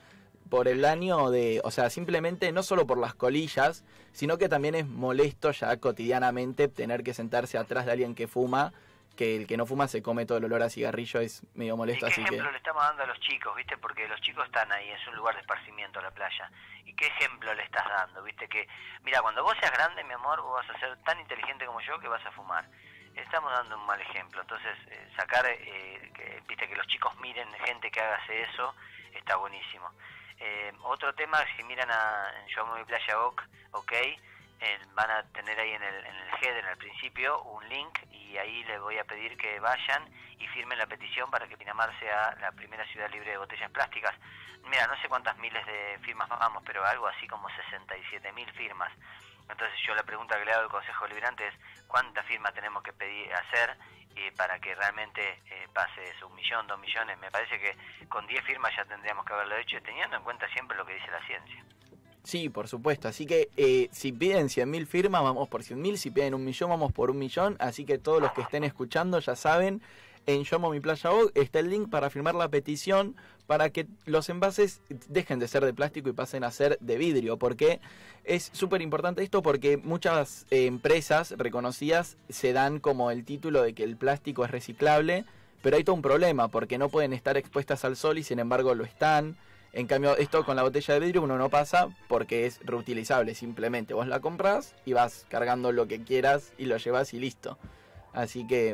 por el daño de, o sea, simplemente no solo por las colillas, sino que también es molesto ya cotidianamente tener que sentarse atrás de alguien que fuma, que el que no fuma se come todo el olor a cigarrillo, es medio molesto, ¿Y qué así ejemplo que... le estamos dando a los chicos, viste? Porque los chicos están ahí, es un lugar de esparcimiento la playa. ¿Y qué ejemplo le estás dando, viste? Que, mira, cuando vos seas grande, mi amor, vos vas a ser tan inteligente como yo que vas a fumar. Estamos dando un mal ejemplo, entonces eh, sacar, eh, que, viste, que los chicos miren gente que hágase eso, está buenísimo. Eh, otro tema, si miran a Yo Amo Mi Playa O C, ok, eh, van a tener ahí en el, en el header, en el principio, un link, y ahí les voy a pedir que vayan y firmen la petición para que Pinamar sea la primera ciudad libre de botellas plásticas. Mira, no sé cuántas miles de firmas vamos, pero algo así como sesenta y siete mil firmas. Entonces yo la pregunta que le hago al Consejo Deliberante es ¿cuántas firmas tenemos que pedir hacer eh, para que realmente eh, pase eso? Un millón, dos millones. Me parece que con diez firmas ya tendríamos que haberlo hecho, teniendo en cuenta siempre lo que dice la ciencia. Sí, por supuesto, así que eh, si piden cien mil firmas, vamos por cien mil, si piden un millón, vamos por un millón, así que todos los que estén escuchando ya saben, en Yo Amo Mi Playa O C está el link para firmar la petición para que los envases dejen de ser de plástico y pasen a ser de vidrio, porque es súper importante esto, porque muchas eh, empresas reconocidas se dan como el título de que el plástico es reciclable, pero hay todo un problema, porque no pueden estar expuestas al sol y sin embargo lo están. En cambio, esto con la botella de vidrio uno no pasa porque es reutilizable, simplemente vos la compras y vas cargando lo que quieras y lo llevas y listo. Así que...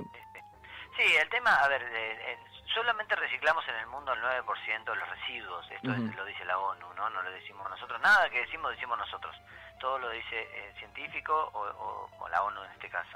Sí, el tema, a ver, eh, eh, solamente reciclamos en el mundo el nueve por ciento de los residuos, esto uh-huh. es, lo dice la ONU, ¿no? No lo decimos nosotros, nada que decimos, decimos nosotros. Todo lo dice eh, científico o, o, o la ONU en este caso.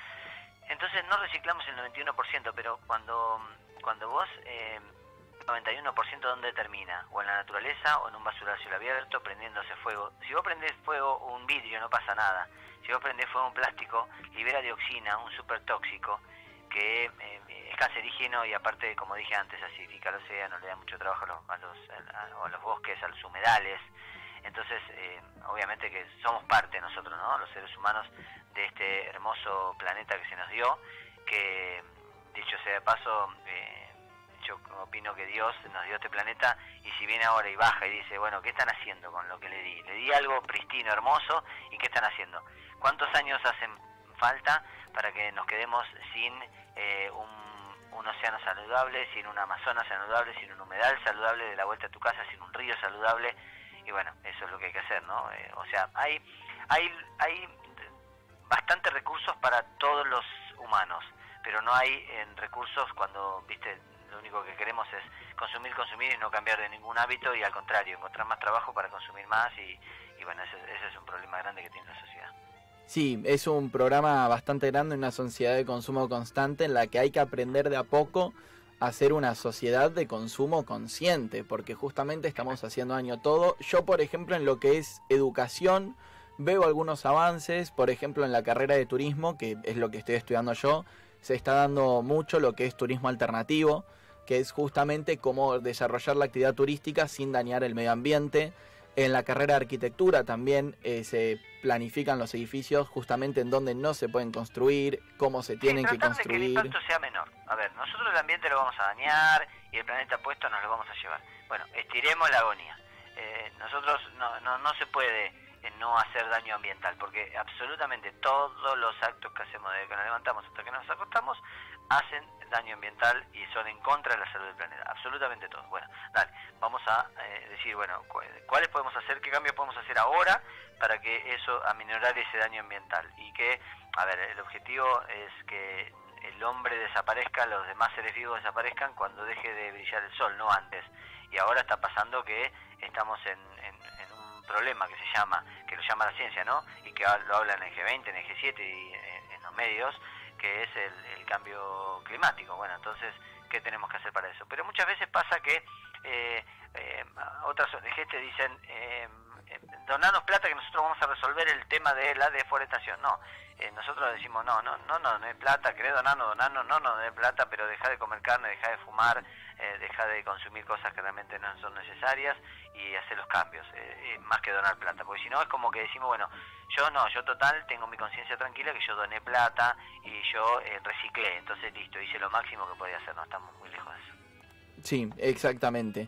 Entonces no reciclamos el noventa y uno por ciento, pero cuando, cuando vos... Eh, noventa y uno por ciento ¿dónde termina? O en la naturaleza o en un basural a cielo abierto prendiéndose fuego. Si vos prendés fuego un vidrio no pasa nada. Si vos prendés fuego un plástico, libera dioxina, un súper tóxico, que eh, es cancerígeno y aparte, como dije antes, acidifica el océano, le da mucho trabajo a los, a los, a, a los bosques, a los humedales. Entonces, eh, obviamente que somos parte nosotros, ¿no? Los seres humanos de este hermoso planeta que se nos dio, que, dicho sea de paso... Eh, yo opino que Dios nos dio este planeta y si viene ahora y baja y dice, bueno, ¿qué están haciendo con lo que le di? Le di algo pristino, hermoso, ¿y qué están haciendo? ¿Cuántos años hacen falta para que nos quedemos sin eh, un, un océano saludable, sin un Amazonas saludable, sin un humedal saludable de la vuelta a tu casa, sin un río saludable? Y bueno, eso es lo que hay que hacer, ¿no? Eh, o sea, hay, hay, hay bastantes recursos para todos los humanos, pero no hay en recursos cuando, viste... Lo único que queremos es consumir, consumir y no cambiar de ningún hábito y al contrario, encontrar más trabajo para consumir más y, y bueno, ese, ese es un problema grande que tiene la sociedad. Sí, es un programa bastante grande, una sociedad de consumo constante en la que hay que aprender de a poco a ser una sociedad de consumo consciente, porque justamente estamos haciendo daño todo. Yo, por ejemplo, en lo que es educación, veo algunos avances, por ejemplo, en la carrera de turismo, que es lo que estoy estudiando yo, se está dando mucho lo que es turismo alternativo, que es justamente cómo desarrollar la actividad turística sin dañar el medio ambiente. En la carrera de arquitectura también eh, se planifican los edificios justamente en donde no se pueden construir, cómo se tienen sí, que construir. De que el impacto sea menor. A ver, nosotros el ambiente lo vamos a dañar y el planeta puesto nos lo vamos a llevar. Bueno, estiremos la agonía. Eh, nosotros no, no, no se puede eh, no hacer daño ambiental, porque absolutamente todos los actos que hacemos desde que nos levantamos hasta que nos acostamos hacen daño ambiental y son en contra de la salud del planeta, absolutamente todos. Bueno, dale, vamos a eh, decir, bueno, cu cuáles podemos hacer, qué cambios podemos hacer ahora para que eso, aminorar ese daño ambiental. Y que, a ver, el objetivo es que el hombre desaparezca, los demás seres vivos desaparezcan cuando deje de brillar el sol, no antes. Y ahora está pasando que estamos en, en, en un problema que se llama, que lo llama la ciencia, ¿no? Y que lo habla en el G veinte, en el G siete y en, en los medios, que es el, el cambio climático. Bueno, entonces, ¿qué tenemos que hacer para eso? Pero muchas veces pasa que eh, eh, otras O N Ges te dicen, eh, eh, donanos plata que nosotros vamos a resolver el tema de la deforestación. No, eh, nosotros decimos, no, no, no, no, no es plata, querés donarnos, donarnos, no, no, no es plata, pero deja de comer carne, deja de fumar, eh, deja de consumir cosas que realmente no son necesarias y hacer los cambios, eh, eh, más que donar plata, porque si no es como que decimos, bueno, yo no, yo total tengo mi conciencia tranquila que yo doné plata y yo eh, reciclé, entonces listo, hice lo máximo que podía hacer, no estamos muy lejos de eso. Sí, exactamente.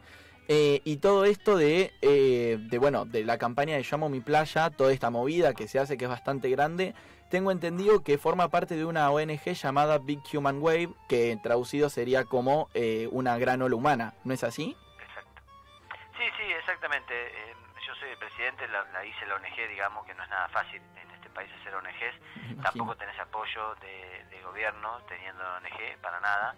Eh, y todo esto de, eh, de, bueno, de la campaña de Yo Amo Mi Playa, toda esta movida que se hace, que es bastante grande, tengo entendido que forma parte de una O N G llamada Big Human Wave, que traducido sería como eh, una gran ola humana, ¿no es así? Exacto. Sí, sí, exactamente. Eh, yo soy el presidente, la, la hice la O N G, digamos que no es nada fácil en este país hacer O N Ges. Imagino. Tampoco tenés apoyo de, de gobierno teniendo O N G, para nada.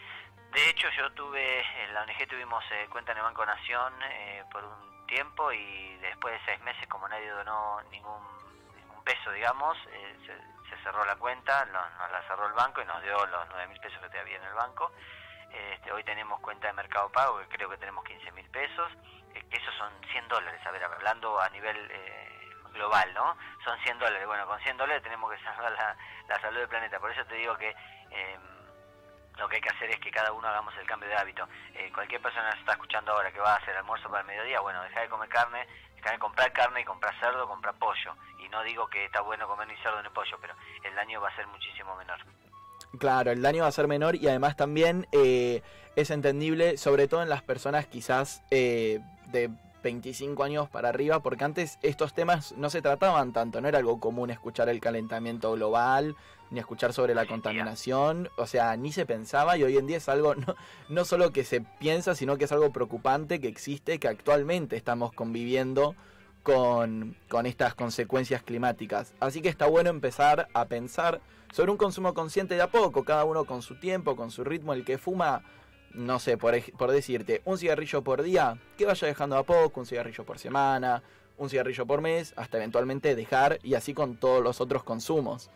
De hecho, yo tuve, en la O N G tuvimos eh, cuenta en el Banco Nación eh, por un tiempo y después de seis meses, como nadie donó ningún, ningún peso, digamos, eh, se, se cerró la cuenta, nos, nos la cerró el banco y nos dio los nueve mil pesos que te había en el banco. Este, hoy tenemos cuenta de Mercado Pago, que creo que tenemos quince mil pesos, eh, esos son cien dólares, a ver, hablando a nivel eh, global, ¿no? Son cien dólares, bueno, con cien dólares tenemos que salvar la, la salud del planeta, por eso te digo que... Eh, lo que hay que hacer es que cada uno hagamos el cambio de hábito. Eh, cualquier persona que está escuchando ahora que va a hacer almuerzo para el mediodía, bueno, deja de comer carne, deja de comprar carne y comprar cerdo, comprar pollo. Y no digo que está bueno comer ni cerdo ni pollo, pero el daño va a ser muchísimo menor. Claro, el daño va a ser menor y además también eh, es entendible, sobre todo en las personas quizás eh, de veinticinco años para arriba, porque antes estos temas no se trataban tanto, no era algo común escuchar el calentamiento global, ni escuchar sobre la contaminación, o sea, ni se pensaba y hoy en día es algo no, no solo que se piensa, sino que es algo preocupante que existe, que actualmente estamos conviviendo con, con estas consecuencias climáticas. Así que está bueno empezar a pensar sobre un consumo consciente de a poco, cada uno con su tiempo, con su ritmo. El que fuma, no sé, por, por decirte, un cigarrillo por día, que vaya dejando a poco, un cigarrillo por semana, un cigarrillo por mes, hasta eventualmente dejar, y así con todos los otros consumos.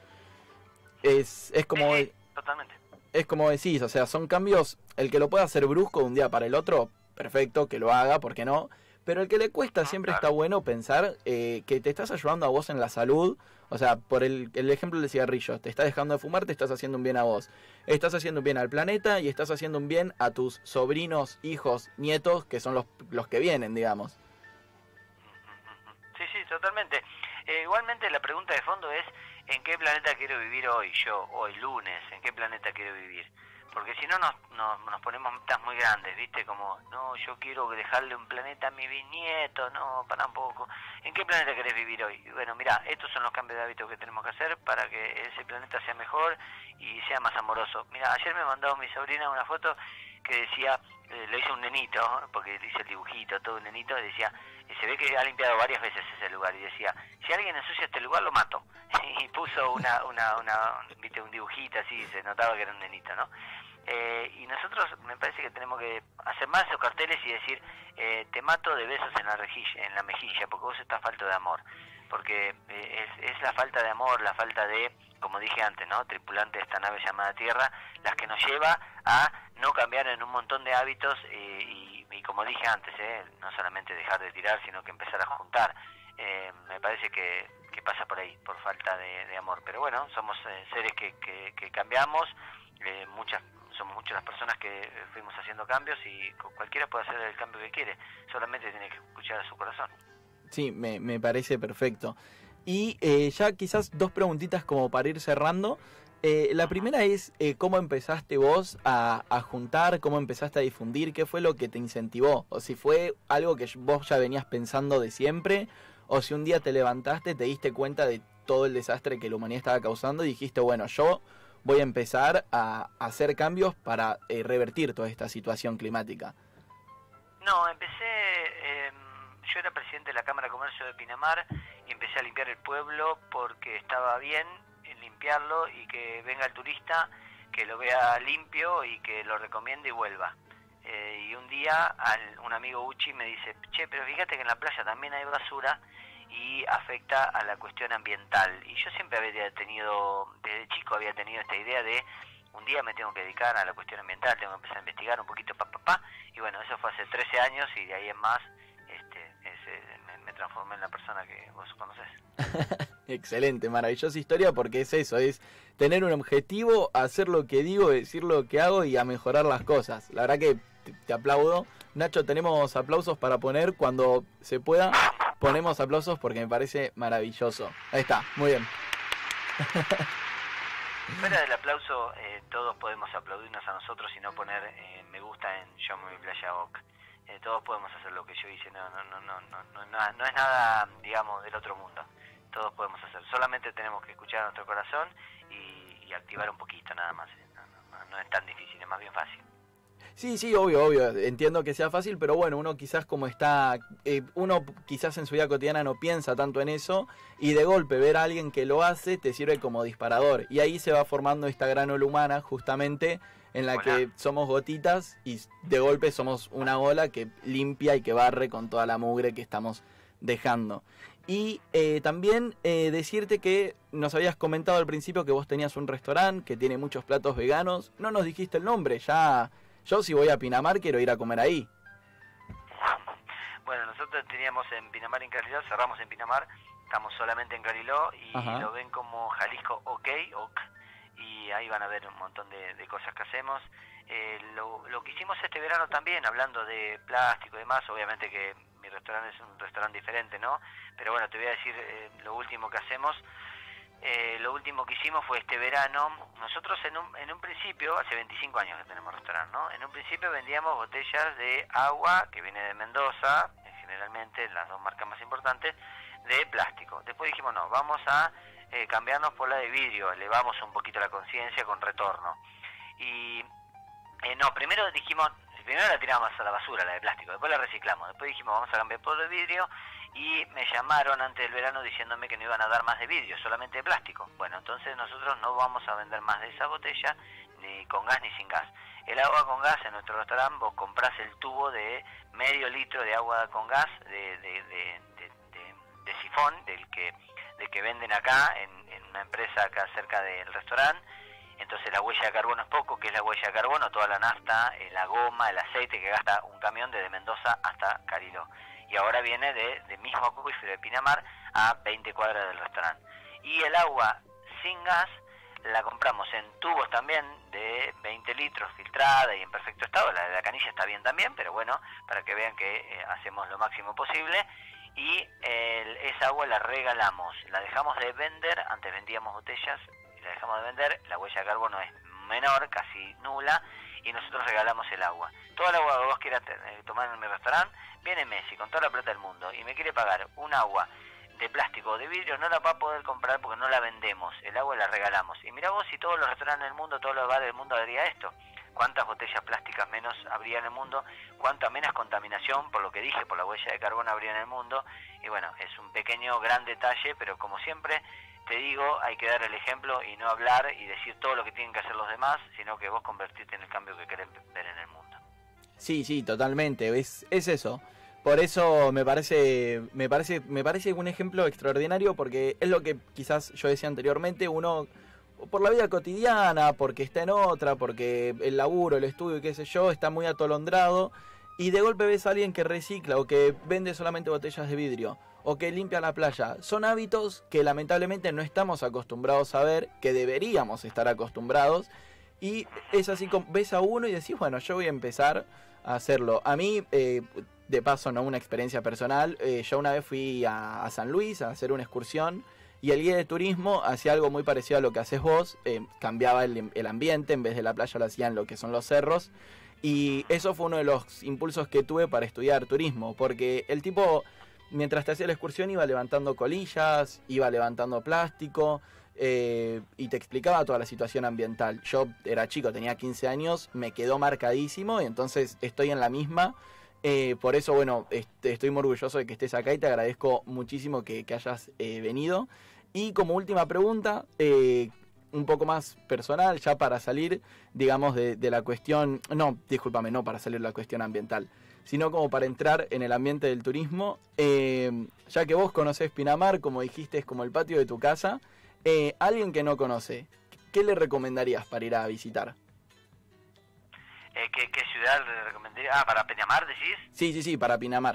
Es, es como Sí, totalmente. es como decís, o sea, son cambios, el que lo pueda hacer brusco de un día para el otro, perfecto, que lo haga, ¿por qué no? Pero el que le cuesta, siempre está bueno pensar eh, que te estás ayudando a vos en la salud. O sea, por el, el ejemplo del cigarrillo, te estás dejando de fumar, te estás haciendo un bien a vos. Estás haciendo un bien al planeta y estás haciendo un bien a tus sobrinos, hijos, nietos, que son los, los que vienen, digamos. Sí, sí, totalmente. Eh, igualmente la pregunta de fondo es, ¿en qué planeta quiero vivir hoy, yo, hoy lunes? ¿En qué planeta quiero vivir? Porque si no nos, nos, nos ponemos metas muy grandes, ¿viste? Como, no, yo quiero dejarle un planeta a mi bisnieto, no, para un poco. ¿En qué planeta querés vivir hoy? Bueno, mira, estos son los cambios de hábitos que tenemos que hacer para que ese planeta sea mejor y sea más amoroso. Mira, ayer me mandó mi sobrina una foto que decía, eh, lo hizo un nenito, porque le hice el dibujito, todo un nenito, y decía, y se ve que ha limpiado varias veces ese lugar, y decía, si alguien ensucia este lugar, lo mato. Y puso una, una, una, viste, un dibujito así, se notaba que era un nenito, ¿no? Eh, y nosotros me parece que tenemos que hacer más esos carteles y decir, eh, te mato de besos en la rejilla, en la mejilla, porque vos estás falto de amor. Porque eh, es, es la falta de amor, la falta de, como dije antes, ¿no? Tripulante de esta nave llamada Tierra, las que nos lleva a no cambiar en un montón de hábitos eh, y, y como dije antes, eh, no solamente dejar de tirar, sino que empezar a juntar. Eh, me parece que, que pasa por ahí, por falta de, de amor. Pero bueno, somos eh, seres que, que, que cambiamos, eh, muchas somos muchas las personas que fuimos haciendo cambios y cualquiera puede hacer el cambio que quiere, solamente tiene que escuchar a su corazón. Sí, me, me parece perfecto. Y eh, ya quizás dos preguntitas como para ir cerrando. Eh, la primera es eh, cómo empezaste vos a, a juntar, cómo empezaste a difundir, qué fue lo que te incentivó, o si fue algo que vos ya venías pensando de siempre, o si un día te levantaste, te diste cuenta de todo el desastre que la humanidad estaba causando y dijiste, bueno, yo voy a empezar a, a hacer cambios para eh, revertir toda esta situación climática. No, empecé, eh, yo era presidente de la Cámara de Comercio de Pinamar y empecé a limpiar el pueblo porque estaba bien limpiarlo y que venga el turista, que lo vea limpio y que lo recomiende y vuelva. Eh, y un día al, un amigo Uchi me dice, che, pero fíjate que en la playa también hay basura y afecta a la cuestión ambiental. Y yo siempre había tenido, desde chico había tenido esta idea de un día me tengo que dedicar a la cuestión ambiental, tengo que empezar a investigar un poquito, pa, pa, pa. Y bueno, eso fue hace trece años y de ahí en más este, ese, me, me transformé en la persona que vos conocés. Excelente, maravillosa historia, porque es eso, es tener un objetivo, hacer lo que digo, decir lo que hago y a mejorar las cosas. La verdad que te, te aplaudo. Nacho, tenemos aplausos para poner cuando se pueda. Ponemos aplausos porque me parece maravilloso. Ahí está, muy bien. Fuera del aplauso, eh, todos podemos aplaudirnos a nosotros y no poner eh, me gusta en Yo Amo Mi Playa O C. eh, todos podemos hacer lo que yo hice, no, no, no, no, no, no, no, no es nada, digamos, del otro mundo, todos podemos hacer, solamente tenemos que escuchar a nuestro corazón y, y activar un poquito nada más, no, no, no es tan difícil, es más bien fácil. Sí, sí, obvio, obvio, entiendo que sea fácil, pero bueno, uno quizás como está, eh, uno quizás en su vida cotidiana no piensa tanto en eso, y de golpe ver a alguien que lo hace te sirve como disparador, y ahí se va formando esta gran ola humana justamente en la Hola. que somos gotitas y de golpe somos una ola que limpia y que barre con toda la mugre que estamos dejando. Y eh, también eh, decirte que nos habías comentado al principio que vos tenías un restaurante que tiene muchos platos veganos, no nos dijiste el nombre, ya... Yo si voy a Pinamar quiero ir a comer ahí. Bueno, nosotros teníamos en Pinamar y en Cariló, cerramos en Pinamar, estamos solamente en Cariló y Ajá. lo ven como Jalisco OK, OK, y ahí van a ver un montón de, de cosas que hacemos. Eh, lo, lo que hicimos este verano también, hablando de plástico y demás, obviamente que mi restaurante es un restaurante diferente, ¿no? Pero bueno, te voy a decir eh, lo último que hacemos. Eh, lo último que hicimos fue este verano, nosotros en un, en un principio, hace veinticinco años que tenemos restaurante, ¿no? En un principio vendíamos botellas de agua, que viene de Mendoza, generalmente las dos marcas más importantes, de plástico. Después dijimos, no, vamos a eh, cambiarnos por la de vidrio, elevamos un poquito la conciencia con retorno. Y eh, no, primero dijimos, primero la tiramos a la basura, la de plástico, después la reciclamos, después dijimos, vamos a cambiar por la de vidrio. Y me llamaron antes del verano diciéndome que no iban a dar más de vidrio, solamente de plástico. Bueno, entonces nosotros no vamos a vender más de esa botella, ni con gas ni sin gas. El agua con gas en nuestro restaurante, vos comprás el tubo de medio litro de agua con gas de, de, de, de, de, de sifón, del que, del que venden acá, en, en una empresa acá cerca del restaurante. Entonces la huella de carbono es poco, que es la huella de carbono, toda la nafta, la goma, el aceite que gasta un camión desde Mendoza hasta Cariló. Y ahora viene de, de mismo acuífero de Pinamar a veinte cuadras del restaurante. Y el agua sin gas la compramos en tubos también de veinte litros, filtrada y en perfecto estado. La de la canilla está bien también, pero bueno, para que vean que eh, hacemos lo máximo posible. Y el, esa agua la regalamos, la dejamos de vender, antes vendíamos botellas, y la dejamos de vender, la huella de carbono es menor, casi nula, y nosotros regalamos el agua. Toda el agua que vos quieras eh, tomar en mi restaurante, viene Messi con toda la plata del mundo y me quiere pagar un agua de plástico o de vidrio, no la va a poder comprar porque no la vendemos, el agua la regalamos. Y mirá vos si todos los restaurantes del mundo, todos los bares del mundo haría esto, cuántas botellas plásticas menos habría en el mundo, cuánta menos contaminación, por lo que dije, por la huella de carbono habría en el mundo. Y bueno, es un pequeño, gran detalle, pero como siempre te digo, hay que dar el ejemplo y no hablar y decir todo lo que tienen que hacer los demás, sino que vos convertirte en el cambio que querés ver en el mundo. Sí, sí, totalmente, es, es eso. Por eso me parece, me parece, me parece un ejemplo extraordinario, porque es lo que quizás yo decía anteriormente, uno por la vida cotidiana, porque está en otra, porque el laburo, el estudio y qué sé yo, está muy atolondrado, y de golpe ves a alguien que recicla o que vende solamente botellas de vidrio o que limpia la playa. Son hábitos que lamentablemente no estamos acostumbrados a ver, que deberíamos estar acostumbrados, y es así como ves a uno y decís, bueno, yo voy a empezar a hacerlo. A mí, eh, de paso, no una experiencia personal, eh, yo una vez fui a, a San Luis a hacer una excursión y el guía de turismo hacía algo muy parecido a lo que haces vos, eh, cambiaba el, el ambiente, en vez de la playa lo hacían lo que son los cerros, y eso fue uno de los impulsos que tuve para estudiar turismo, porque el tipo, mientras te hacía la excursión, iba levantando colillas, iba levantando plástico, Eh, y te explicaba toda la situación ambiental. Yo era chico, tenía quince años, me quedó marcadísimo y entonces estoy en la misma. Eh, por eso, bueno, este, estoy muy orgulloso de que estés acá y te agradezco muchísimo que, que hayas eh, venido. Y como última pregunta, eh, un poco más personal, ya para salir, digamos, de, de la cuestión, no, discúlpame, no para salir de la cuestión ambiental, sino como para entrar en el ambiente del turismo. Eh, ya que vos conocés Pinamar, como dijiste, es como el patio de tu casa. Eh, alguien que no conoce, ¿qué le recomendarías para ir a visitar? Eh, ¿qué, ¿Qué ciudad le recomendaría? Ah, ¿para Pinamar decís? Sí, sí, sí, para Pinamar.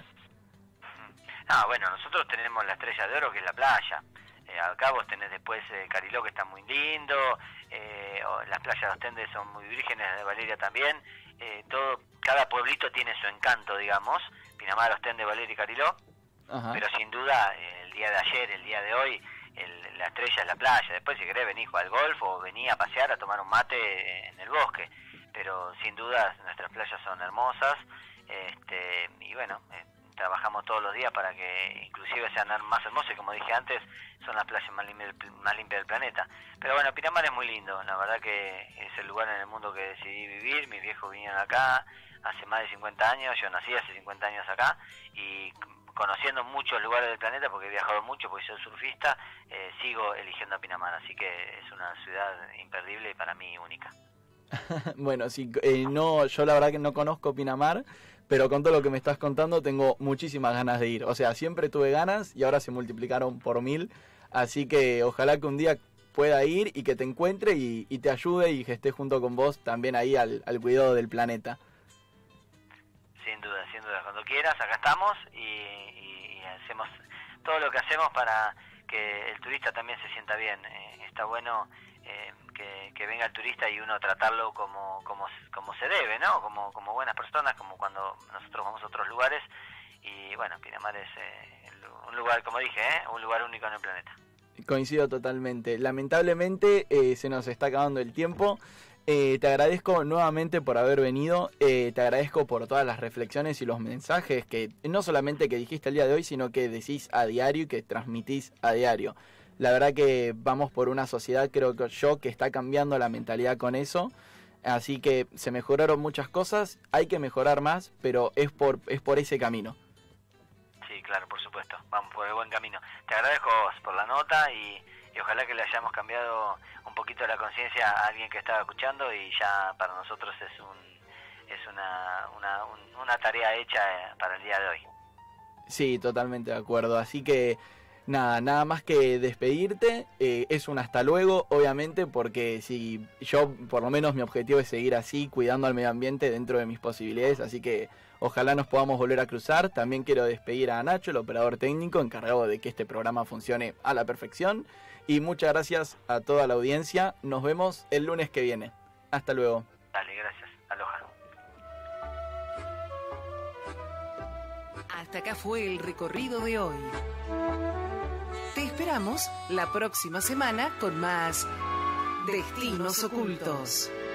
Ah, bueno, nosotros tenemos la Estrella de Oro, que es la playa. Eh, acá vos tenés después eh, Cariló, que está muy lindo. Eh, oh, las playas de Ostende son muy vírgenes, de Valeria también. Eh, todo, cada pueblito tiene su encanto, digamos. Pinamar, Ostende, Valeria y Cariló. Ajá. Pero sin duda, eh, el día de ayer, el día de hoy, el, la Estrella es la playa. Después, si querés, vení a jugar al golf o vení a pasear, a tomar un mate en el bosque. Pero sin duda nuestras playas son hermosas. este, y bueno, eh, trabajamos todos los días para que inclusive sean más hermosos, y como dije antes, son las playas más limpias, más limpias del planeta. Pero bueno, Pinamar es muy lindo, la verdad que es el lugar en el mundo que decidí vivir. Mis viejos vinieron acá hace más de cincuenta años, yo nací hace cincuenta años acá, y conociendo muchos lugares del planeta, porque he viajado mucho, porque soy surfista, eh, sigo eligiendo a Pinamar, así que es una ciudad imperdible y para mí única. Bueno, sí, eh, no, yo la verdad que no conozco Pinamar, pero con todo lo que me estás contando tengo muchísimas ganas de ir. O sea, siempre tuve ganas y ahora se multiplicaron por mil, así que ojalá que un día pueda ir y que te encuentre y, y te ayude y que esté junto con vos también ahí al, al cuidado del planeta. Sin duda, sin duda. Cuando quieras, acá estamos y, y, y hacemos todo lo que hacemos para que el turista también se sienta bien. Eh, está bueno eh, que, que venga el turista y uno tratarlo como como, como se debe, ¿no? Como, como buenas personas, como cuando nosotros vamos a otros lugares. Y bueno, Pinamar es eh, un lugar, como dije, ¿eh? un lugar único en el planeta. Coincido totalmente. Lamentablemente eh, se nos está acabando el tiempo. Eh, te agradezco nuevamente por haber venido, eh, te agradezco por todas las reflexiones y los mensajes que no solamente que dijiste el día de hoy, sino que decís a diario y que transmitís a diario. La verdad que vamos por una sociedad, creo que yo, que está cambiando la mentalidad con eso, así que se mejoraron muchas cosas, hay que mejorar más, pero es por, es por ese camino. Sí, claro, por supuesto, vamos por el buen camino. Te agradezco a vos por la nota y... y ojalá que le hayamos cambiado un poquito la conciencia a alguien que estaba escuchando, y ya para nosotros es un es una, una, un, una tarea hecha para el día de hoy. Sí, totalmente de acuerdo, así que nada, nada más que despedirte, eh, es un hasta luego, obviamente, porque si yo, por lo menos mi objetivo es seguir así, cuidando al medio ambiente dentro de mis posibilidades, así que ojalá nos podamos volver a cruzar. También quiero despedir a Nacho, el operador técnico, encargado de que este programa funcione a la perfección. Y muchas gracias a toda la audiencia. Nos vemos el lunes que viene. Hasta luego. Dale, gracias. Aloha. Hasta acá fue el recorrido de hoy. Te esperamos la próxima semana con más Destinos Ocultos.